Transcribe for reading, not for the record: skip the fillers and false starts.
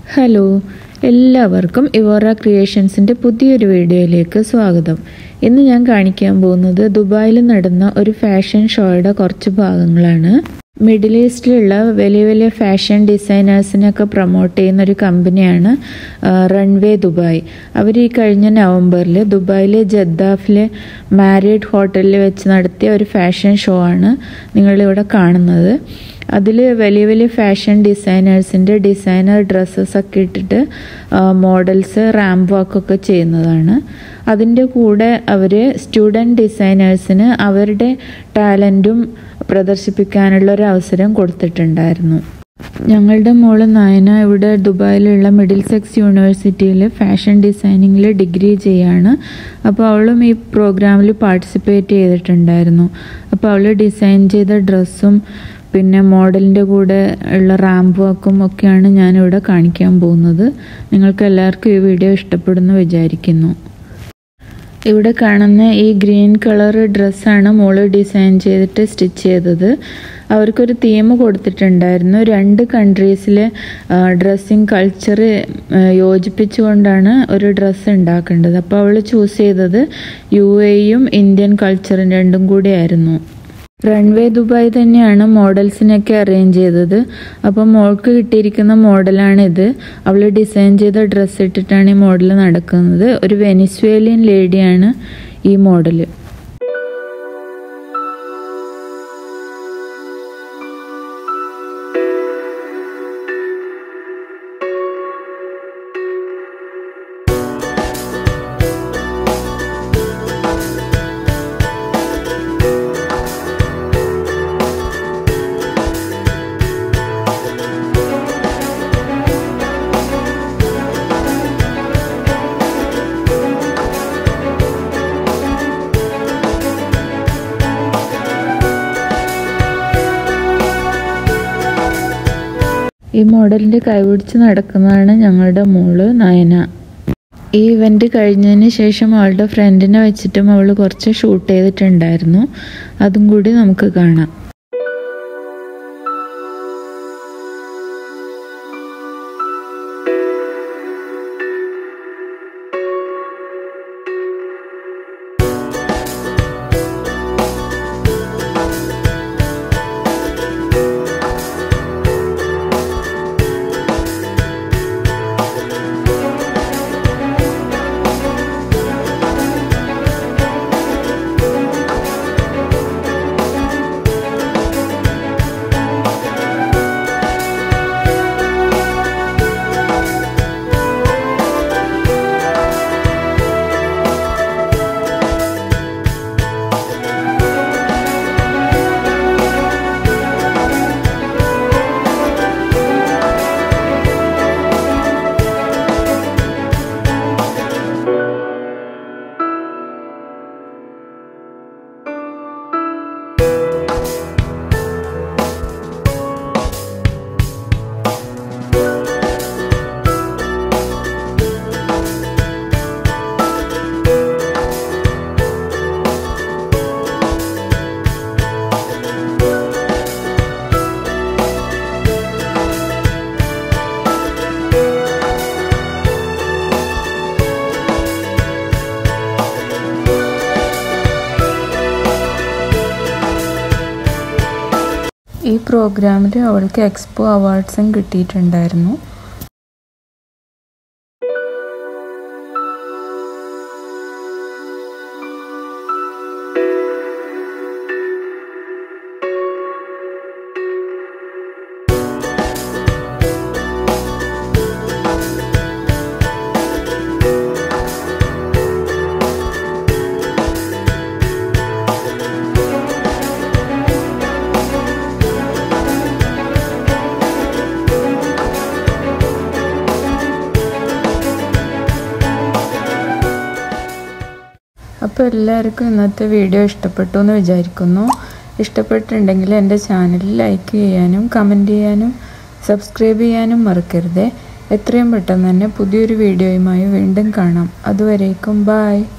Hello, എല്ലാവർക്കും ഇവോറ ക്രിയേഷൻസിൻ്റെ പുതിയൊരു വീഡിയോയിലേക്ക് സ്വാഗതം. ഇന്ന് ഞാൻ കാണിക്കാൻ പോകുന്നത് ദുബായിൽ നടന്ന ഒരു ഫാഷൻ ഷോയുടെ കുറച്ച് ഭാഗങ്ങളാണ്. മിഡിൽ ഈസ്റ്റിലുള്ള വലിയ വലിയ ഫാഷൻ ഡിസൈനേഴ്സിനൊക്കെ പ്രൊമോട്ട് ചെയ്യുന്ന ഒരു കമ്പനിയാണ് റൺവേ ദുബായ്. അവർ ഈ കഴിഞ്ഞ നവംബറിൽ ദുബായിലെ ജദ്ദാഫിലെ മാരിയറ്റ് ഹോട്ടലിൽ വെച്ച് നടത്തിയ ഒരു ഫാഷൻ ഷോ ആണ് നിങ്ങളിവിടെ കാണുന്നത്. അതിൽ വലിയ വലിയ ഫാഷൻ ഡിസൈനേഴ്സിൻ്റെ ഡിസൈനർ ഡ്രസ്സസൊക്കെ ഇട്ടിട്ട് മോഡൽസ് റാമ്പ് വാക്കൊക്കെ ചെയ്യുന്നതാണ്. അതിൻ്റെ കൂടെ അവർ സ്റ്റുഡൻറ്റ് ഡിസൈനേഴ്സിന് അവരുടെ ടാലൻറ്റും പ്രദർശിപ്പിക്കാനുള്ള ഒരു അവസരം കൊടുത്തിട്ടുണ്ടായിരുന്നു. ഞങ്ങളുടെ മോള് നയന ഇവിടെ ദുബായിലുള്ള മിഡിൽ സെക്സ് യൂണിവേഴ്സിറ്റിയിൽ ഫാഷൻ ഡിസൈനിങ്ങിൽ ഡിഗ്രി ചെയ്യാണ്. അപ്പോൾ അവളും ഈ പ്രോഗ്രാമിൽ പാർട്ടിസിപ്പേറ്റ് ചെയ്തിട്ടുണ്ടായിരുന്നു. അപ്പോൾ അവൾ ഡിസൈൻ ചെയ്ത ഡ്രസ്സും പിന്നെ മോഡലിൻ്റെ കൂടെ ഉള്ള റാമ്പ് വാക്കും ഒക്കെയാണ് ഞാനിവിടെ കാണിക്കാൻ പോകുന്നത്. നിങ്ങൾക്ക് എല്ലാവർക്കും ഈ വീഡിയോ ഇഷ്ടപ്പെടുന്നു വിചാരിക്കുന്നു. ഇവിടെ കാണുന്ന ഈ ഗ്രീൻ കളർ ഡ്രസ്സാണ് മോള് ഡിസൈൻ ചെയ്തിട്ട് സ്റ്റിച്ച് ചെയ്തത്. അവർക്കൊരു തീം കൊടുത്തിട്ടുണ്ടായിരുന്നു. 2 കൺട്രീസിലെ ഡ്രസ്സിങ് കൾച്ചർ യോജിപ്പിച്ചുകൊണ്ടാണ് ഒരു ഡ്രസ്സ് ഉണ്ടാക്കേണ്ടത്. അപ്പോൾ അവൾ ചൂസ് ചെയ്തത് UAEയും ഇന്ത്യൻ കൾച്ചറും രണ്ടും കൂടിയായിരുന്നു. റൺവേ ദുബായ് തന്നെയാണ് മോഡൽസിനൊക്കെ അറേഞ്ച് ചെയ്തത്. അപ്പം മോൾക്ക് കിട്ടിയിരിക്കുന്ന മോഡലാണിത്. അവൾ ഡിസൈൻ ചെയ്ത ഡ്രസ്സ് ഇട്ടിട്ടാണ് ഈ മോഡൽ നടക്കുന്നത്. ഒരു വെനിസ്വേലിയൻ ലേഡിയാണ് ഈ മോഡൽ. ഈ മോഡലിൻ്റെ കൈപിടിച്ച് നടക്കുന്നതാണ് ഞങ്ങളുടെ മോള് നയന. ഈ ഇവൻ്റ് കഴിഞ്ഞതിന് ശേഷം അവളുടെ ഫ്രണ്ടിനെ വെച്ചിട്ടും അവൾ കുറച്ച് ഷൂട്ട് ചെയ്തിട്ടുണ്ടായിരുന്നു. അതും കൂടി നമുക്ക് കാണാം. ഈ പ്രോഗ്രാമിൽ അവൾക്ക് എക്സ്പോ അവാർഡ്സും കിട്ടിയിട്ടുണ്ടായിരുന്നു. അപ്പോൾ എല്ലാവർക്കും ഇന്നത്തെ വീഡിയോ ഇഷ്ടപ്പെട്ടു എന്ന് വിചാരിക്കുന്നു. ഇഷ്ടപ്പെട്ടിട്ടുണ്ടെങ്കിൽ എൻ്റെ ചാനൽ ലൈക്ക് ചെയ്യാനും കമൻറ്റ് ചെയ്യാനും സബ്സ്ക്രൈബ് ചെയ്യാനും മറക്കരുത്. എത്രയും പെട്ടെന്ന് തന്നെ പുതിയൊരു വീഡിയോയുമായി വീണ്ടും കാണാം. അതുവരേക്കും ബൈ.